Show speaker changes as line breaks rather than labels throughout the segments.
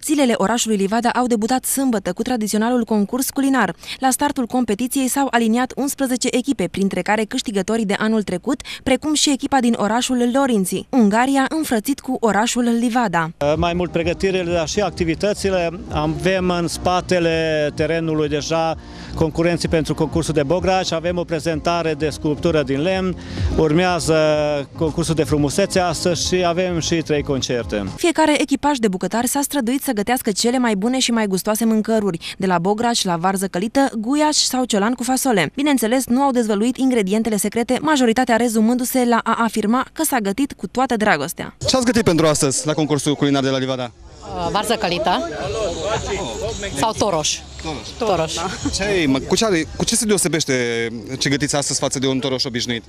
Zilele orașului Livada au debutat sâmbătă cu tradiționalul concurs culinar. La startul competiției s-au aliniat 11 echipe, printre care câștigătorii de anul trecut, precum și echipa din orașul Lorinții, Ungaria, înfrățit cu orașul Livada.
Mai mult pregătirile, dar și activitățile. Avem în spatele terenului deja concurenții pentru concursul de Bograci, avem o prezentare de sculptură din lemn, urmează concursul de frumusețe astăzi și avem și 3 concerte.
Fiecare echipaj de bucătari s-a străduit să gătească cele mai bune și mai gustoase mâncăruri, de la bograci la varză călită, guiaș sau ciolan cu fasole. Bineînțeles, nu au dezvăluit ingredientele secrete, majoritatea rezumându-se la a afirma că s-a gătit cu toată dragostea.
Ce ați gătit pentru astăzi la concursul culinar de la Livada?
Varză călită sau toroș. Toroș. Da.
Cu ce se deosebește ce gătiți astăzi față de un toroș obișnuit?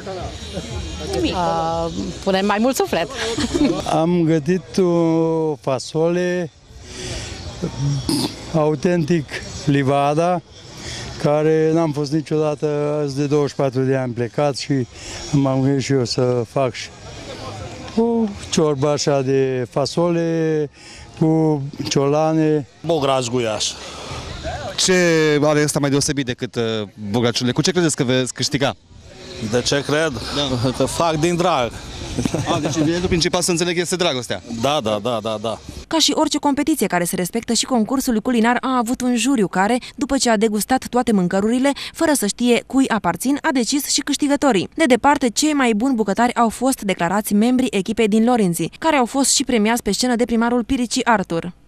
Punem mai mult suflet.
Am gătit o fasole autentic Livada, care n-am fost niciodată, azi de 24 de ani plecat și m-am gândit și eu să fac și o ciorbă așa de fasole cu ciolane.
Bograci guiaș.
Ce are ăsta mai deosebit decât bograciurile? Cu ce credeți că veți câștiga?
De ce cred? Da. Că fac din drag.
Deci ingredientul principal, să înțeleg, este dragostea.
Da.
Ca și orice competiție care se respectă, și concursul culinar a avut un juriu care, după ce a degustat toate mâncărurile, fără să știe cui aparțin, a decis și câștigătorii. De departe, cei mai buni bucătari au fost declarați membrii echipei din Lorinții, care au fost și premiați pe scenă de primarul Pirici Artur.